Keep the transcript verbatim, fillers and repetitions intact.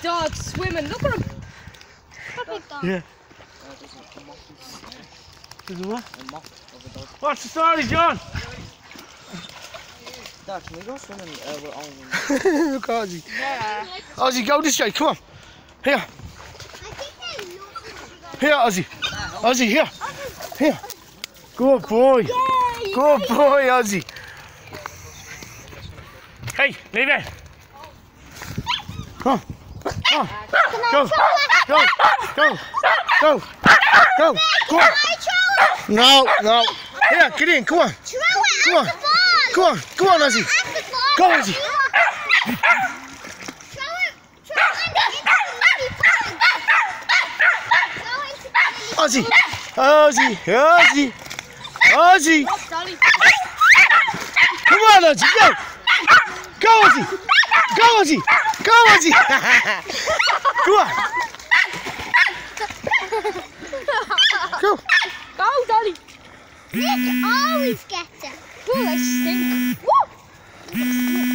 dog swimming. Look at him. Big dog. Yeah. There's a what? What's the story, John? Dad, can we go swimming uh, with Owen? Look, Ozzy. Yeah. Ozzy, go this way. Come on. Here. Here, Ozzy. Ozzy, here. Here. Good boy. Good boy, Ozzy. Hey, leave it. Come on. Come on. Go. Go. Go. Go. Go. Go on. No, no. Here, get in. Come on. Come on. Come on. Come on, Ozzy. Go, Ozzy. Ozzy. Ozzy. Ozzy. Ozzy. Come on, Ozzy. Go. Go, Ozzy. Go, Ozzy. Go, Ozzy. Come on. Go. Go, Daddy. Nick always gets it. Oh, I stink. Woo!